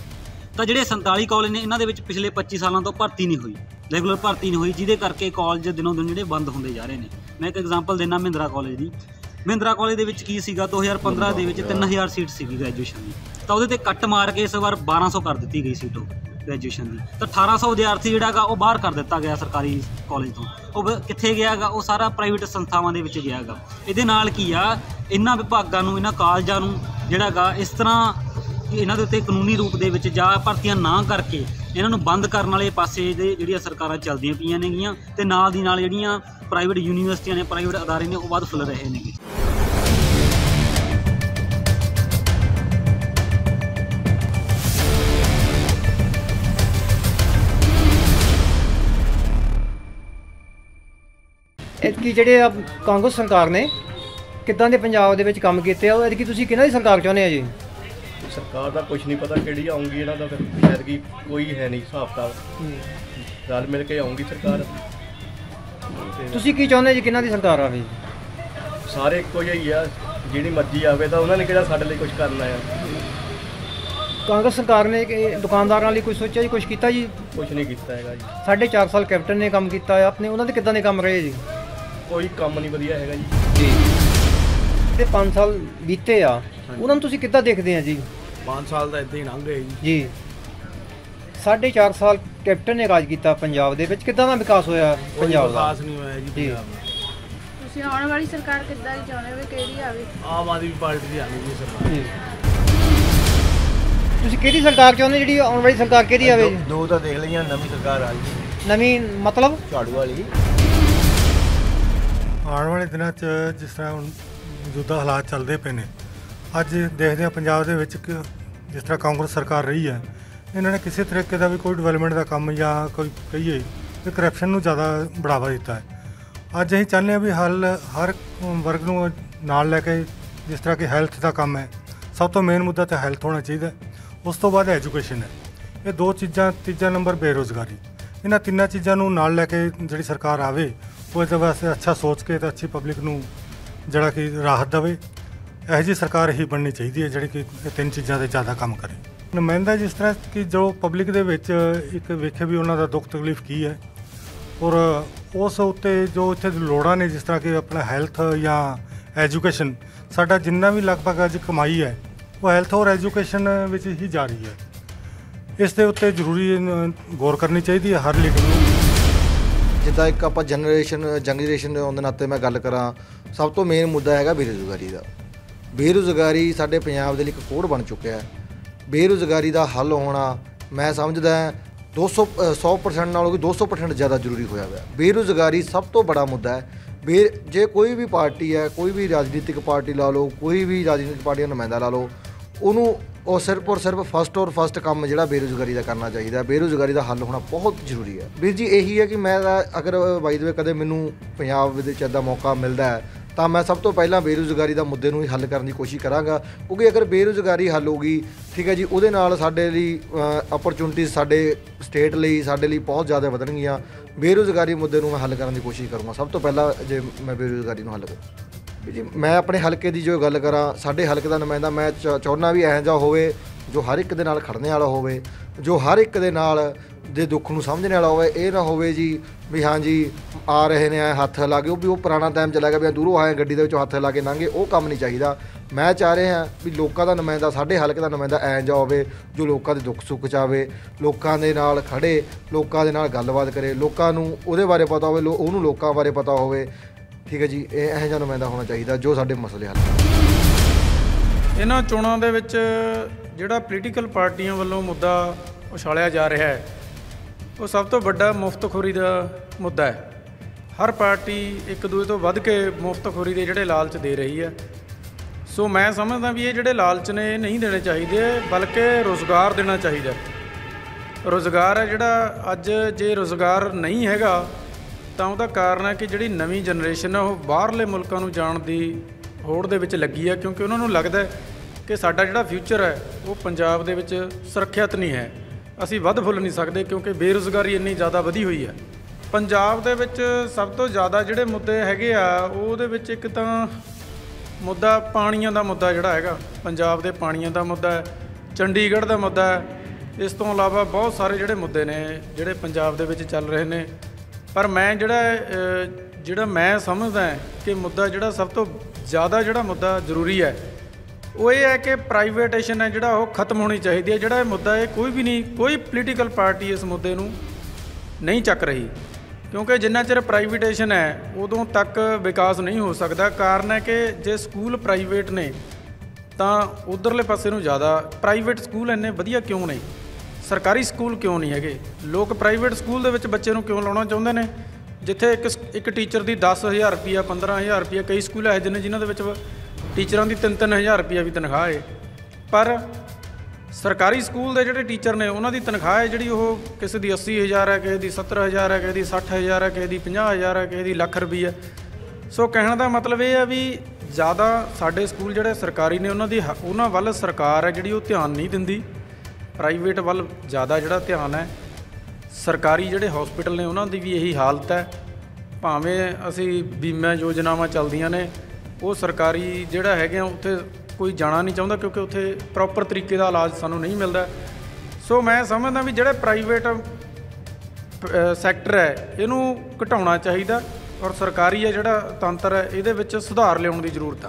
ਤਾਂ ਜਿਹੜੇ 47 ਕਾਲਜ ਨੇ ਇਹਨਾਂ ਦੇ ਵਿੱਚ ਪਿਛਲੇ 25 ਸਾਲਾਂ ਤੋਂ ਭਰਤੀ ਨਹੀਂ ਹੋਈ, ਰੈਗੂਲਰ ਭਰਤੀ ਨਹੀਂ ਹੋਈ, ਜਿਹਦੇ ਕਰਕੇ ਕਾਲਜ ਦਿਨੋਂ ਦਿਨ ਜਿਹੜੇ ਬੰਦ ਹੁੰਦੇ ਜਾ ਰਹੇ ਨੇ। ਮੈਂ ਇੱਕ ਐਗਜ਼ਾਮਪਲ ਦਿੰਦਾ ਮਹਿੰਦਰਾ ਕਾਲਜ ਦੀ। ਮਹਿੰਦਰਾ ਕਾਲਜ ਦੇ ਵਿੱਚ ਕੀ ਸੀਗਾ, 2015 ਦੇ ਵਿੱਚ 3000 ਸੀਟ ਸੀਗੀ ਗ੍ਰੈਜੂਏਸ਼ਨ ਦੀ, ਤਾਂ ਉਹਦੇ 'ਤੇ ਕੱਟ ਮਾਰ ਕੇ ਇਸ ਵਾਰ 1200 ਕਰ ਦਿੱਤੀ ਗਈ ਸੀਟ ਗ੍ਰੈਜੂਏਸ਼ਨ ਦੀ। ਤਾਂ 1800 ਵਿਦਿਆਰਥੀ ਜਿਹੜਾ ਗਾ ਉਹ ਬਾਹਰ ਕਰ ਦਿੱਤਾ ਗਿਆ ਸਰਕਾਰੀ ਕਾਲਜ ਤੋਂ। ਉਹ ਕਿੱਥੇ ਗਿਆ ਗਾ, ਉਹ ਸਾਰਾ ਪ੍ਰਾਈਵੇਟ ਸੰਸਥਾਵਾਂ ਦੇ ਵਿੱਚ ਗਿਆ ਗਾ। ਇਹਦੇ ਨਾਲ ਕੀ ਆ, ਇਹਨਾਂ ਵਿਭਾਗਾਂ ਨੂੰ, ਇਹਨਾਂ ਕਾਲਜਾਂ ਨੂੰ ਜਿਹੜਾ ਗਾ ਇਸ ਤਰ੍ਹਾਂ ਇਹਨਾਂ ਦੇ ਉੱਤੇ ਕਾਨੂੰਨੀ ਰੂਪ ਦੇ ਵਿੱਚ ਜਾਂ ਭਰਤੀਆਂ ਨਾ ਕਰਕੇ ਇਹਨਾਂ ਨੂੰ ਬੰਦ ਕਰਨ ਵਾਲੇ ਪਾਸੇ ਦੇ ਜਿਹੜੀਆਂ ਸਰਕਾਰਾਂ ਚੱਲਦੀਆਂ ਪਈਆਂ ਨੇਗੀਆਂ, ਅਤੇ ਨਾਲ ਦੀ ਨਾਲ ਜਿਹੜੀਆਂ ਪ੍ਰਾਈਵੇਟ ਯੂਨੀਵਰਸਿਟੀਆਂ ਨੇ, ਪ੍ਰਾਈਵੇਟ ਅਦਾਰੇ ਨੇ, ਉਹ ਵੱਧ ਫੁੱਲ ਰਹੇ ਨੇਗੇ। ਐਤਕੀ ਜਿਹੜੇ ਕਾਂਗਰਸ ਸਰਕਾਰ ਨੇ ਕਿੱਦਾਂ ਦੇ ਪੰਜਾਬ ਦੇ ਵਿੱਚ ਕੰਮ ਕੀਤੇ ਆ, ਉਹ ਐਤਕੀ ਤੁਸੀਂ ਕਿਹਨਾਂ ਦੀ ਸਰਕਾਰ ਚਾਹੁੰਦੇ ਆ ਜੀ? ਸਰਕਾਰ ਦਾ ਕੁਝ ਨਹੀਂ ਪਤਾ ਕਿਹੜੀ ਆਉਂਗੀ, ਇਹਨਾਂ ਦਾ ਫਿਰ ਸ਼ਾਇਦ ਕਿ ਕੋਈ ਹੈ ਨਹੀਂ ਹਿਸਾਬ ਕਿਤਾਬ। ਰਲ ਮਿਲ ਕੇ ਆਉਂਗੀ ਸਰਕਾਰ। ਤੁਸੀਂ ਕੀ ਚਾਹੁੰਦੇ ਜੀ, ਕਿਹਨਾਂ ਦੀ ਸਰਕਾਰ ਆਵੇ? ਸਾਰੇ ਇੱਕੋ ਜਿਹੇ ਹੀ ਆ, ਜਿਹੜੀ ਮਰਜ਼ੀ ਆਵੇ, ਤਾਂ ਉਹਨਾਂ ਨੇ ਕਿਹੜਾ ਸਾਡੇ ਲਈ ਕੁਝ ਕਰਨਾ ਆ। ਕਾਂਗਰਸ ਸਰਕਾਰ ਨੇ ਦੁਕਾਨਦਾਰਾਂ ਲਈ ਕੁਝ ਸੋਚਿਆ ਜੀ, ਕੁਝ ਕੀਤਾ ਜੀ? ਕੁਝ ਨਹੀਂ ਕੀਤਾ ਹੈਗਾ ਜੀ। 4.5 ਸਾਲ ਕੈਪਟਨ ਨੇ ਕੰਮ ਕੀਤਾ ਆ ਆਪਣੇ, ਉਹਨਾਂ ਦੇ ਕਿੱਦਾਂ ਦੇ ਕੰਮ ਰਹੇ ਜੀ? ਕੋਈ ਕੰਮ ਨਹੀਂ ਵਧੀਆ ਹੈਗਾ ਜੀ। ਤੇ 5 ਸਾਲ ਬੀਤੇ ਆ, ਉਹਨਾਂ ਨੂੰ ਤੁਸੀਂ ਕਿੱਦਾਂ ਦੇਖਦੇ ਆ ਜੀ? 5 ਸਾਲ ਦਾ ਇੱਦਾਂ ਹੀ ਲੰਘ ਗਏ ਜੀ। 4.5 ਸਾਲ ਕੈਪਟਨ ਨੇ ਰਾਜ ਕੀਤਾ ਪੰਜਾਬ ਦੇ ਵਿੱਚ, ਕਿੱਦਾਂ ਦਾ ਵਿਕਾਸ ਹੋਇਆ ਪੰਜਾਬ ਦਾ? ਵਿਕਾਸ ਨਹੀਂ ਹੋਇਆ ਜੀ ਪੰਜਾਬ ਦਾ। ਤੁਸੀਂ ਆਉਣ ਵਾਲੀ ਸਰਕਾਰ ਕਿੱਦਾਂ ਦੀ ਚਾਹੁੰਦੇ ਹੋ, ਕਿਹੜੀ ਆਵੇ? ਆਮ ਆਦਮੀ ਪਾਰਟੀ ਦੀ ਆਣੀ ਜੀ ਸਰਕਾਰ। ਤੁਸੀਂ ਕਿਹੜੀ ਸਰਕਾਰ ਚਾਹੁੰਦੇ, ਜਿਹੜੀ ਆਉਣ ਵਾਲੀ ਸਰਕਾਰ ਕਿਹਦੀ ਆਵੇ ਜੀ? ਦੋ ਤਾਂ ਦੇਖ ਲਈਆਂ, ਨਵੀਂ ਸਰਕਾਰ ਆ ਗਈ, ਨਵੀਂ ਮਤਲਬ ਝਾੜੂ ਵਾਲੀ। ਆਉਣ ਵਾਲੇ ਦਿਨਾਂ 'ਚ ਜਿਸ ਤਰ੍ਹਾਂ ਹੁਣ ਮੌਜੂਦਾ ਹਾਲਾਤ ਚੱਲਦੇ ਪਏ ਨੇ, ਅੱਜ ਦੇਖਦੇ ਹਾਂ ਪੰਜਾਬ ਦੇ ਵਿੱਚ ਜਿਸ ਤਰ੍ਹਾਂ ਕਾਂਗਰਸ ਸਰਕਾਰ ਰਹੀ ਹੈ, ਇਹਨਾਂ ਨੇ ਕਿਸੇ ਤਰੀਕੇ ਦਾ ਵੀ ਕੋਈ ਡਿਵੈਲਪਮੈਂਟ ਦਾ ਕੰਮ ਜਾਂ ਕੋਈ ਕਹੀਏ ਕਿ ਕਰਪਸ਼ਨ ਨੂੰ ਜ਼ਿਆਦਾ ਬੜਾਵਾ ਦਿੱਤਾ ਹੈ। ਅੱਜ ਅਸੀਂ ਚਾਹੁੰਦੇ ਹਾਂ ਵੀ ਹਰ ਵਰਗ ਨੂੰ ਨਾਲ ਲੈ ਕੇ, ਜਿਸ ਤਰ੍ਹਾਂ ਕਿ ਹੈਲਥ ਦਾ ਕੰਮ ਹੈ, ਸਭ ਤੋਂ ਮੇਨ ਮੁੱਦਾ ਤਾਂ ਹੈਲਥ ਹੋਣਾ ਚਾਹੀਦਾ, ਉਸ ਤੋਂ ਬਾਅਦ ਐਜੂਕੇਸ਼ਨ ਹੈ। ਇਹ ਦੋ ਚੀਜ਼ਾਂ, ਤੀਜਾ ਨੰਬਰ ਬੇਰੁਜ਼ਗਾਰੀ। ਇਹਨਾਂ ਤਿੰਨਾਂ ਚੀਜ਼ਾਂ ਨੂੰ ਨਾਲ ਲੈ ਕੇ ਜਿਹੜੀ ਸਰਕਾਰ ਆਵੇ ਉਹ ਇਹਦੇ ਵਾਸਤੇ ਅੱਛਾ ਸੋਚ ਕੇ ਤਾਂ ਅੱਛੀ ਪਬਲਿਕ ਨੂੰ ਜਿਹੜਾ ਕਿ ਰਾਹਤ ਦੇਵੇ। ਇਹੋ ਜਿਹੀ ਸਰਕਾਰ ਹੀ ਬਣਨੀ ਚਾਹੀਦੀ ਹੈ ਜਿਹੜੀ ਕਿ ਇਹ ਤਿੰਨ ਚੀਜ਼ਾਂ 'ਤੇ ਜ਼ਿਆਦਾ ਕੰਮ ਕਰੇ। ਨੁਮਾਇੰਦਾ ਜਿਸ ਤਰ੍ਹਾਂ ਕਿ ਜੋ ਪਬਲਿਕ ਦੇ ਵਿੱਚ ਇੱਕ ਵੇਖੇ ਵੀ ਉਹਨਾਂ ਦਾ ਦੁੱਖ ਤਕਲੀਫ ਕੀ ਹੈ, ਔਰ ਉਸ ਉੱਤੇ ਜੋ ਇੱਥੇ ਲੋੜਾਂ ਨੇ, ਜਿਸ ਤਰ੍ਹਾਂ ਕਿ ਆਪਣਾ ਹੈਲਥ ਜਾਂ ਐਜੂਕੇਸ਼ਨ, ਸਾਡਾ ਜਿੰਨਾ ਵੀ ਲਗਭਗ ਅੱਜ ਕਮਾਈ ਹੈ ਉਹ ਹੈਲਥ ਔਰ ਐਜੂਕੇਸ਼ਨ ਵਿੱਚ ਹੀ ਜਾ ਰਹੀ ਹੈ। ਇਸ ਦੇ ਉੱਤੇ ਜ਼ਰੂਰੀ ਗੌਰ ਕਰਨੀ ਚਾਹੀਦੀ ਹੈ ਹਰ ਲੀਡਰ ਨੂੰ। ਜਿੱਦਾਂ ਇੱਕ ਆਪਾਂ ਜਨਰੇਸ਼ਨ ਹੋਣ ਦੇ ਨਾਤੇ ਮੈਂ ਗੱਲ ਕਰਾਂ, ਸਭ ਤੋਂ ਮੇਨ ਮੁੱਦਾ ਹੈਗਾ ਬੇਰੁਜ਼ਗਾਰੀ ਦਾ। ਬੇਰੁਜ਼ਗਾਰੀ ਸਾਡੇ ਪੰਜਾਬ ਦੇ ਲਈ ਇੱਕ ਕੋੜ ਬਣ ਚੁੱਕਿਆ ਹੈ। ਬੇਰੁਜ਼ਗਾਰੀ ਦਾ ਹੱਲ ਹੋਣਾ ਮੈਂ ਸਮਝਦਾ 100% ਨਾਲੋਂ ਵੀ 200% ਜ਼ਿਆਦਾ ਜ਼ਰੂਰੀ ਹੋਇਆ ਹੋਇਆ। ਬੇਰੁਜ਼ਗਾਰੀ ਸਭ ਤੋਂ ਬੜਾ ਮੁੱਦਾ ਹੈ। ਜੇ ਕੋਈ ਵੀ ਪਾਰਟੀ ਹੈ, ਕੋਈ ਵੀ ਰਾਜਨੀਤਿਕ ਪਾਰਟੀ ਲਾ ਲਓ, ਕੋਈ ਵੀ ਰਾਜਨੀਤਿਕ ਪਾਰਟੀ ਦਾ ਨੁਮਾਇੰਦਾ ਲਾ ਲਓ, ਉਹਨੂੰ ਉਹ ਸਿਰਫ ਔਰ ਸਿਰਫ ਫਸਟ ਕੰਮ ਜਿਹੜਾ ਬੇਰੁਜ਼ਗਾਰੀ ਦਾ ਕਰਨਾ ਚਾਹੀਦਾ। ਬੇਰੁਜ਼ਗਾਰੀ ਦਾ ਹੱਲ ਹੋਣਾ ਬਹੁਤ ਜ਼ਰੂਰੀ ਹੈ। ਵੀਰ ਜੀ ਇਹੀ ਹੈ ਕਿ ਮੈਂ ਅਗਰ ਬਾਈ ਦੇ ਕਦੇ ਮੈਨੂੰ ਪੰਜਾਬ ਵਿੱਚ ਇੱਦਾਂ ਮੌਕਾ ਮਿਲਦਾ ਹੈ ਤਾਂ ਮੈਂ ਸਭ ਤੋਂ ਪਹਿਲਾਂ ਬੇਰੁਜ਼ਗਾਰੀ ਦਾ ਮੁੱਦੇ ਨੂੰ ਹੀ ਹੱਲ ਕਰਨ ਦੀ ਕੋਸ਼ਿਸ਼ ਕਰਾਂਗਾ, ਕਿਉਂਕਿ ਅਗਰ ਬੇਰੁਜ਼ਗਾਰੀ ਹੱਲ ਹੋਊਗੀ, ਠੀਕ ਹੈ ਜੀ, ਉਹਦੇ ਨਾਲ ਸਾਡੇ ਲਈ ਅਪਰਚੁਨਿਟੀਜ਼ ਸਾਡੇ ਸਟੇਟ ਲਈ, ਸਾਡੇ ਲਈ ਬਹੁਤ ਜ਼ਿਆਦਾ ਵਧਣਗੀਆਂ। ਬੇਰੁਜ਼ਗਾਰੀ ਮੁੱਦੇ ਨੂੰ ਮੈਂ ਹੱਲ ਕਰਨ ਦੀ ਕੋਸ਼ਿਸ਼ ਕਰੂੰਗਾ ਸਭ ਤੋਂ ਪਹਿਲਾਂ। ਜੇ ਮੈਂ ਬੇਰੁਜ਼ਗਾਰੀ ਨੂੰ ਹੱਲ ਕਰਾਂ ਜੀ, ਮੈਂ ਆਪਣੇ ਹਲਕੇ ਦੀ ਜੋ ਗੱਲ ਕਰਾਂ, ਸਾਡੇ ਹਲਕੇ ਦਾ ਨੁਮਾਇੰਦਾ ਮੈਂ ਚਾਹੁੰਦਾ ਵੀ ਇਹੋ ਜਿਹਾ ਹੋਵੇ ਜੋ ਹਰ ਇੱਕ ਦੇ ਨਾਲ ਖੜਨੇ ਵਾਲਾ ਹੋਵੇ, ਜੋ ਹਰ ਇੱਕ ਦੇ ਨਾਲ ਦੇ ਦੁੱਖ ਨੂੰ ਸਮਝਣ ਵਾਲਾ ਹੋਵੇ। ਇਹ ਨਾ ਹੋਵੇ ਜੀ ਵੀ ਹਾਂਜੀ ਆ ਰਹੇ ਨੇ ਐ ਹੱਥ ਲਾ ਕੇ, ਉਹ ਵੀ ਉਹ ਪੁਰਾਣਾ ਟਾਈਮ ਚਲਾ ਗਿਆ ਵੀ ਦੂਰੋਂ ਆਏ ਗੱਡੀ ਦੇ ਵਿੱਚੋਂ ਹੱਥ ਲਾ ਕੇ ਲੰਘੇ, ਉਹ ਕੰਮ ਨਹੀਂ ਚਾਹੀਦਾ। ਮੈਂ ਚਾਹ ਰਿਹਾ ਵੀ ਲੋਕਾਂ ਦਾ ਨੁਮਾਇੰਦਾ, ਸਾਡੇ ਹਲਕੇ ਦਾ ਨੁਮਾਇੰਦਾ ਐਂ ਜਿਹਾ ਹੋਵੇ ਜੋ ਲੋਕਾਂ ਦੇ ਦੁੱਖ ਸੁੱਖ 'ਚ ਆਵੇ, ਲੋਕਾਂ ਦੇ ਨਾਲ ਖੜੇ, ਲੋਕਾਂ ਦੇ ਨਾਲ ਗੱਲਬਾਤ ਕਰੇ, ਲੋਕਾਂ ਨੂੰ ਉਹਦੇ ਬਾਰੇ ਪਤਾ ਹੋਵੇ, ਉਹਨੂੰ ਲੋਕਾਂ ਬਾਰੇ ਪਤਾ ਹੋਵੇ, ਠੀਕ ਹੈ ਜੀ। ਇਹ ਇਹੋ ਜਿਹਾ ਨੁਮਾਇੰਦਾ ਹੋਣਾ ਚਾਹੀਦਾ ਜੋ ਸਾਡੇ ਮਸਲੇ ਹੱਲ। ਇਹਨਾਂ ਚੋਣਾਂ ਦੇ ਵਿੱਚ ਜਿਹੜਾ ਪੋਲੀਟੀਕਲ ਪਾਰਟੀਆਂ ਵੱਲੋਂ ਮੁੱਦਾ ਉਛਾਲਿਆ ਜਾ ਰਿਹਾ ਹੈ, ਉਹ ਸਭ ਤੋਂ ਵੱਡਾ ਮੁਫਤਖੋਰੀ ਦਾ ਮੁੱਦਾ ਹੈ। ਹਰ ਪਾਰਟੀ ਇੱਕ ਦੂਜੇ ਤੋਂ ਵੱਧ ਕੇ ਮੁਫਤਖੋਰੀ ਦੇ ਜਿਹੜੇ ਲਾਲਚ ਦੇ ਰਹੀ ਹੈ। ਸੋ ਮੈਂ ਸਮਝਦਾ ਵੀ ਇਹ ਜਿਹੜੇ ਲਾਲਚ ਨੇ ਇਹ ਨਹੀਂ ਦੇਣੇ ਚਾਹੀਦੇ, ਬਲਕਿ ਰੁਜ਼ਗਾਰ ਦੇਣਾ ਚਾਹੀਦਾ। ਰੁਜ਼ਗਾਰ ਹੈ ਜਿਹੜਾ ਅੱਜ ਜੇ ਰੁਜ਼ਗਾਰ ਨਹੀਂ ਹੈਗਾ ਤਾਂ ਉਹਦਾ ਕਾਰਨ ਹੈ ਕਿ ਜਿਹੜੀ ਨਵੀਂ ਜਨਰੇਸ਼ਨ ਹੈ ਉਹ ਬਾਹਰਲੇ ਮੁਲਕਾਂ ਨੂੰ ਜਾਣ ਦੀ ਹੋੜ ਦੇ ਵਿੱਚ ਲੱਗੀ ਹੈ, ਕਿਉਂਕਿ ਉਹਨਾਂ ਨੂੰ ਲੱਗਦਾ ਕਿ ਸਾਡਾ ਜਿਹੜਾ ਫਿਊਚਰ ਹੈ ਉਹ ਪੰਜਾਬ ਦੇ ਵਿੱਚ ਸੁਰੱਖਿਅਤ ਨਹੀਂ ਹੈ, ਅਸੀਂ ਵੱਧ ਫੁੱਲ ਨਹੀਂ ਸਕਦੇ, ਕਿਉਂਕਿ ਬੇਰੁਜ਼ਗਾਰੀ ਇੰਨੀ ਜ਼ਿਆਦਾ ਵਧੀ ਹੋਈ ਹੈ। ਪੰਜਾਬ ਦੇ ਵਿੱਚ ਸਭ ਤੋਂ ਜ਼ਿਆਦਾ ਜਿਹੜੇ ਮੁੱਦੇ ਹੈਗੇ ਆ, ਉਹਦੇ ਵਿੱਚ ਇੱਕ ਤਾਂ ਮੁੱਦਾ ਪਾਣੀਆਂ ਦਾ ਮੁੱਦਾ ਜਿਹੜਾ ਹੈਗਾ, ਪੰਜਾਬ ਦੇ ਪਾਣੀਆਂ ਦਾ ਮੁੱਦਾ ਹੈ, ਚੰਡੀਗੜ੍ਹ ਦਾ ਮੁੱਦਾ ਹੈ। ਇਸ ਤੋਂ ਇਲਾਵਾ ਬਹੁਤ ਸਾਰੇ ਜਿਹੜੇ ਮੁੱਦੇ ਨੇ ਜਿਹੜੇ ਪੰਜਾਬ ਦੇ ਵਿੱਚ ਚੱਲ ਰਹੇ ਨੇ। ਪਰ ਮੈਂ ਜਿਹੜਾ ਮੈਂ ਸਮਝਦਾ ਕਿ ਮੁੱਦਾ ਜਿਹੜਾ ਸਭ ਤੋਂ ਜ਼ਿਆਦਾ ਜਿਹੜਾ ਮੁੱਦਾ ਜ਼ਰੂਰੀ ਹੈ ਉਹ ਇਹ ਹੈ ਕਿ ਪ੍ਰਾਈਵੇਟੇਸ਼ਨ ਹੈ ਜਿਹੜਾ ਉਹ ਖਤਮ ਹੋਣੀ ਚਾਹੀਦੀ ਹੈ। ਜਿਹੜਾ ਇਹ ਮੁੱਦਾ ਹੈ ਕੋਈ ਵੀ ਨਹੀਂ, ਕੋਈ ਪੋਲੀਟੀਕਲ ਪਾਰਟੀ ਇਸ ਮੁੱਦੇ ਨੂੰ ਨਹੀਂ ਚੱਕ ਰਹੀ, ਕਿਉਂਕਿ ਜਿੰਨਾ ਚਿਰ ਪ੍ਰਾਈਵੇਟੇਸ਼ਨ ਹੈ ਉਦੋਂ ਤੱਕ ਵਿਕਾਸ ਨਹੀਂ ਹੋ ਸਕਦਾ। ਕਾਰਨ ਹੈ ਕਿ ਜੇ ਸਕੂਲ ਪ੍ਰਾਈਵੇਟ ਨੇ ਤਾਂ ਉਧਰਲੇ ਪਾਸੇ ਨੂੰ ਜ਼ਿਆਦਾ ਪ੍ਰਾਈਵੇਟ ਸਕੂਲ ਇੰਨੇ ਵਧੀਆ ਕਿਉਂ ਨਹੀਂ, ਸਰਕਾਰੀ ਸਕੂਲ ਕਿਉਂ ਨਹੀਂ ਹੈਗੇ? ਲੋਕ ਪ੍ਰਾਈਵੇਟ ਸਕੂਲ ਦੇ ਵਿੱਚ ਬੱਚੇ ਨੂੰ ਕਿਉਂ ਲਾਉਣਾ ਚਾਹੁੰਦੇ ਨੇ, ਜਿੱਥੇ ਇੱਕ ਟੀਚਰ ਦੀ 10,000 ਰੁਪਈਆ 15,000 ਰੁਪਈਆ, ਕਈ ਸਕੂਲ ਇਹੋ ਜਿਹੇ ਨੇ ਜਿਨ੍ਹਾਂ ਦੇ ਵਿੱਚ ਟੀਚਰਾਂ ਦੀ 3-3 ਹਜ਼ਾਰ ਰੁਪਈਆ ਵੀ ਤਨਖਾਹ ਹੈ। ਪਰ ਸਰਕਾਰੀ ਸਕੂਲ ਦੇ ਜਿਹੜੇ ਟੀਚਰ ਨੇ ਉਹਨਾਂ ਦੀ ਤਨਖਾਹ ਹੈ ਜਿਹੜੀ ਉਹ ਕਿਸੇ ਦੀ 80,000 ਹੈ, ਕਿਸੇ ਦੀ 70,000 ਹੈ, ਕਿਸੇ ਦੀ 60,000 ਹੈ, ਕਿਸੇ ਦੀ 50,000 ਹੈ, ਕਿਸੇ ਦੀ ਲੱਖ ਰੁਪਈਆ। ਸੋ ਕਹਿਣ ਦਾ ਮਤਲਬ ਇਹ ਹੈ ਵੀ ਜ਼ਿਆਦਾ ਸਾਡੇ ਸਕੂਲ ਜਿਹੜੇ ਸਰਕਾਰੀ ਨੇ ਉਹਨਾਂ ਵੱਲ ਸਰਕਾਰ ਹੈ ਜਿਹੜੀ ਉਹ ਧਿਆਨ ਨਹੀਂ ਦਿੰਦੀ, ਪ੍ਰਾਈਵੇਟ ਵੱਲ ਜ਼ਿਆਦਾ ਜਿਹੜਾ ਧਿਆਨ ਹੈ। ਸਰਕਾਰੀ ਜਿਹੜੇ ਹਸਪੀਟਲ ਨੇ ਉਹਨਾਂ ਦੀ ਵੀ ਇਹੀ ਹਾਲਤ ਹੈ। ਭਾਵੇਂ ਅਸੀਂ ਬੀਮਾ ਯੋਜਨਾਵਾਂ ਚੱਲਦੀਆਂ ਨੇ, ਉਹ ਸਰਕਾਰੀ ਜਿਹੜਾ ਹੈਗੇ ਆ ਉੱਥੇ ਕੋਈ ਜਾਣਾ ਨਹੀਂ ਚਾਹੁੰਦਾ, ਕਿਉਂਕਿ ਉੱਥੇ ਪ੍ਰੋਪਰ ਤਰੀਕੇ ਦਾ ਇਲਾਜ ਸਾਨੂੰ ਨਹੀਂ ਮਿਲਦਾ। ਸੋ ਮੈਂ ਸਮਝਦਾ ਵੀ ਜਿਹੜੇ ਪ੍ਰਾਈਵੇਟ ਸੈਕਟਰ ਹੈ ਇਹਨੂੰ ਘਟਾਉਣਾ ਚਾਹੀਦਾ, ਔਰ ਸਰਕਾਰੀ ਹੈ ਜਿਹੜਾ ਤੰਤਰ ਹੈ ਇਹਦੇ ਵਿੱਚ ਸੁਧਾਰ ਲਿਆਉਣ ਦੀ ਜ਼ਰੂਰਤ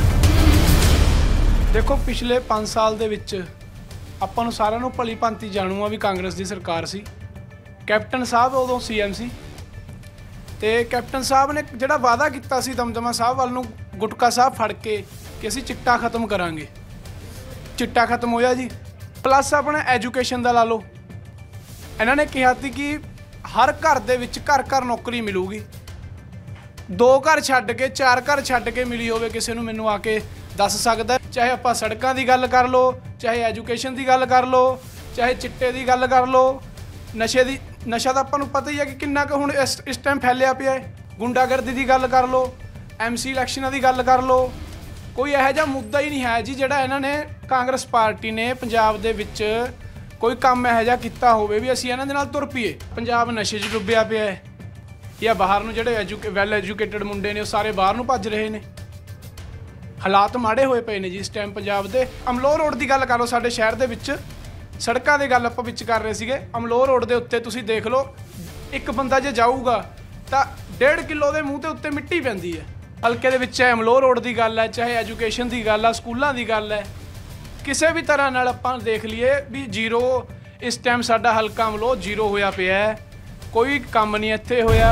ਹੈ। ਦੇਖੋ ਪਿਛਲੇ 5 ਸਾਲ ਦੇ ਵਿੱਚ ਆਪਾਂ ਨੂੰ ਸਾਰਿਆਂ ਨੂੰ ਭਲੀ ਭਾਂਤੀ ਜਾਣੂ ਆ ਵੀ ਕਾਂਗਰਸ ਦੀ ਸਰਕਾਰ ਸੀ, ਕੈਪਟਨ ਸਾਹਿਬ ਉਦੋਂ CM ਸੀ। ਤੇ ਕੈਪਟਨ ਸਾਹਿਬ ਨੇ ਜਿਹੜਾ ਵਾਅਦਾ ਕੀਤਾ ਸੀ ਦਮਦਮਾ ਸਾਹਿਬ ਵੱਲ ਨੂੰ ਗੁਟਕਾ ਸਾਹਿਬ ਫੜ ਕੇ ਕਿ ਅਸੀਂ ਚਿੱਟਾ ਖਤਮ ਕਰਾਂਗੇ, ਚਿੱਟਾ ਖਤਮ ਹੋਇਆ ਜੀ। ਪਲੱਸ ਆਪਣਾ ਐਜੂਕੇਸ਼ਨ ਦਾ ਲਾ ਲਓ, ਇਹਨਾਂ ਨੇ ਕਿਹਾ ਸੀ ਕਿ ਹਰ ਘਰ ਦੇ ਵਿੱਚ ਘਰ ਘਰ ਨੌਕਰੀ ਮਿਲੂਗੀ। 2 ਘਰ ਛੱਡ ਕੇ 4 ਘਰ ਛੱਡ ਕੇ ਮਿਲੀ ਹੋਵੇ ਕਿਸੇ ਨੂੰ, ਮੈਨੂੰ ਆ ਕੇ ਦੱਸ ਸਕਦਾ। ਚਾਹੇ ਆਪਾਂ ਸੜਕਾਂ ਦੀ ਗੱਲ ਕਰ ਲਓ, ਚਾਹੇ ਐਜੂਕੇਸ਼ਨ ਦੀ ਗੱਲ ਕਰ ਲਓ, ਚਾਹੇ ਚਿੱਟੇ ਦੀ ਗੱਲ ਕਰ ਲਓ, ਨਸ਼ਾ ਤਾਂ ਆਪਾਂ ਨੂੰ ਪਤਾ ਹੀ ਹੈ ਕਿ ਕਿੰਨਾ ਕੁ ਹੁਣ ਇਸ ਟਾਈਮ ਫੈਲਿਆ ਪਿਆ ਹੈ। ਗੁੰਡਾਗਰਦੀ ਦੀ ਗੱਲ ਕਰ ਲਓ, MC ਇਲੈਕਸ਼ਨਾਂ ਦੀ ਗੱਲ ਕਰ ਲਓ, ਕੋਈ ਇਹੋ ਜਿਹਾ ਮੁੱਦਾ ਹੀ ਨਹੀਂ ਹੈ ਜੀ ਜਿਹੜਾ ਇਹਨਾਂ ਨੇ ਕਾਂਗਰਸ ਪਾਰਟੀ ਨੇ ਪੰਜਾਬ ਦੇ ਵਿੱਚ ਕੋਈ ਕੰਮ ਇਹੋ ਜਿਹਾ ਕੀਤਾ ਹੋਵੇ ਵੀ ਅਸੀਂ ਇਹਨਾਂ ਦੇ ਨਾਲ ਤੁਰ ਪਈਏ। ਪੰਜਾਬ ਨਸ਼ੇ 'ਚ ਡੁੱਬਿਆ ਪਿਆ ਹੈ, ਜਾਂ ਬਾਹਰ ਨੂੰ ਜਿਹੜੇ ਵੈਲ ਐਜੂਕੇਟਡ ਮੁੰਡੇ ਨੇ ਉਹ ਸਾਰੇ ਬਾਹਰ ਨੂੰ ਭੱਜ ਰਹੇ ਨੇ। ਹਾਲਾਤ ਮਾੜੇ ਹੋਏ ਪਏ ਨੇ ਜੀ ਇਸ ਟਾਈਮ ਪੰਜਾਬ ਦੇ। ਅਮਲੋਹ ਰੋਡ ਦੀ ਗੱਲ ਕਰ ਲਓ, ਸਾਡੇ ਸ਼ਹਿਰ ਦੇ ਵਿੱਚ ਸੜਕਾਂ ਦੀ ਗੱਲ ਆਪਾਂ ਵਿੱਚ ਕਰ ਰਹੇ ਸੀਗੇ। ਅਮਲੋਹ ਰੋਡ ਦੇ ਉੱਤੇ ਤੁਸੀਂ ਦੇਖ ਲਓ, ਇੱਕ ਬੰਦਾ ਜੇ ਜਾਊਗਾ ਤਾਂ 1.5 ਕਿਲੋ ਦੇ ਮੂੰਹ ਦੇ ਉੱਤੇ ਮਿੱਟੀ ਪੈਂਦੀ ਹੈ। ਹਲਕੇ ਦੇ ਵਿੱਚ ਚਾਹੇ ਅਮਲੋਹ ਰੋਡ ਦੀ ਗੱਲ ਹੈ, ਚਾਹੇ ਐਜੂਕੇਸ਼ਨ ਦੀ ਗੱਲ ਆ, ਸਕੂਲਾਂ ਦੀ ਗੱਲ ਹੈ, ਕਿਸੇ ਵੀ ਤਰ੍ਹਾਂ ਨਾਲ ਆਪਾਂ ਦੇਖ ਲਈਏ ਵੀ ਜ਼ੀਰੋ ਇਸ ਟਾਈਮ ਸਾਡਾ ਹਲਕਾ ਅਮਲੋਹ ਜ਼ੀਰੋ ਹੋਇਆ ਪਿਆ ਹੈ। ਕੋਈ ਕੰਮ ਨਹੀਂ ਇੱਥੇ ਹੋਇਆ।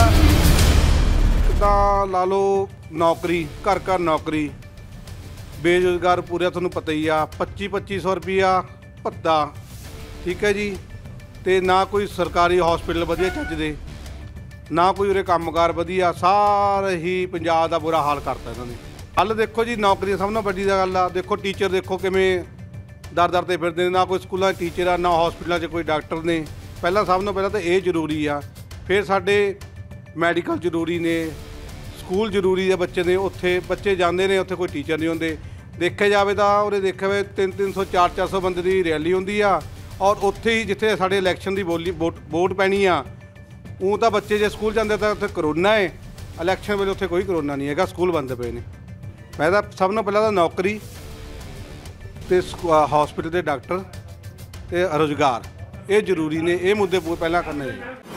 ਤਾਂ ਲਾ ਲਓ ਨੌਕਰੀ, ਘਰ ਘਰ ਨੌਕਰੀ, ਬੇਰੁਜ਼ਗਾਰ ਪੂਰਾ ਤੁਹਾਨੂੰ ਪਤਾ ਹੀ ਆ। 2500 ਰੁਪਈਆ ਭੱਤਾ, ਠੀਕ ਹੈ ਜੀ। ਤੇ ਨਾ ਕੋਈ ਸਰਕਾਰੀ ਹਸਪੀਟਲ ਵਧੀਆ ਚੱਜਦੇ, ਨਾ ਕੋਈ ਉਰੇ ਕੰਮਕਾਰ ਵਧੀਆ, ਸਾਰੇ ਹੀ ਪੰਜਾਬ ਦਾ ਬੁਰਾ ਹਾਲ ਕਰਤਾ ਇਹਨਾਂ ਨੇ। ਹੱਲ ਦੇਖੋ ਜੀ, ਨੌਕਰੀ ਸਭ ਤੋਂ ਵੱਡੀ ਗੱਲ ਆ। ਦੇਖੋ ਟੀਚਰ ਦੇਖੋ ਕਿਵੇਂ ਦਰ ਤੇ ਫਿਰਦੇ ਨੇ, ਨਾ ਕੋਈ ਸਕੂਲਾਂ 'ਚ ਟੀਚਰ ਆ, ਨਾ ਹਸਪੀਟਲਾਂ 'ਚ ਕੋਈ ਡਾਕਟਰ ਨੇ। ਪਹਿਲਾਂ ਸਭ ਤੋਂ ਪਹਿਲਾਂ ਤਾਂ ਇਹ ਜ਼ਰੂਰੀ ਆ, ਫਿਰ ਸਾਡੇ ਮੈਡੀਕਲ ਜ਼ਰੂਰੀ ਨੇ, ਸਕੂਲ ਜ਼ਰੂਰੀ ਆ ਬੱਚੇ ਦੇ। ਉੱਥੇ ਬੱਚੇ ਜਾਂਦੇ ਨੇ, ਉੱਥੇ ਕੋਈ ਟੀਚਰ ਨਹੀਂ ਹੁੰਦੇ। ਦੇਖਿਆ ਜਾਵੇ ਤਾਂ ਉਰੇ ਦੇਖਿਆ ਹੋਵੇ 300 400 ਬੰਦੇ ਦੀ ਰੈਲੀ ਹੁੰਦੀ ਆ, ਔਰ ਉੱਥੇ ਹੀ ਜਿੱਥੇ ਸਾਡੇ ਇਲੈਕਸ਼ਨ ਦੀ ਵੋਟ ਪੈਣੀ ਆ, ਉਹ ਤਾਂ ਬੱਚੇ ਜੇ ਸਕੂਲ ਜਾਂਦੇ ਤਾਂ ਉੱਥੇ ਕਰੋਨਾ ਹੈ। ਇਲੈਕਸ਼ਨ ਵੇਲੇ ਉੱਥੇ ਕੋਈ ਕਰੋਨਾ ਨਹੀਂ ਹੈਗਾ, ਸਕੂਲ ਬੰਦ ਪਏ ਨੇ। ਮੈਂ ਤਾਂ ਸਭ ਤੋਂ ਪਹਿਲਾਂ ਤਾਂ ਨੌਕਰੀ ਤੇ ਹਸਪੀਟਲ ਦੇ ਡਾਕਟਰ ਤੇ ਰੁਜ਼ਗਾਰ, ਇਹ ਜ਼ਰੂਰੀ ਨੇ। ਇਹ ਮੁੱਦੇ ਪਹਿਲਾਂ ਕਰਨੇ ਜੀ।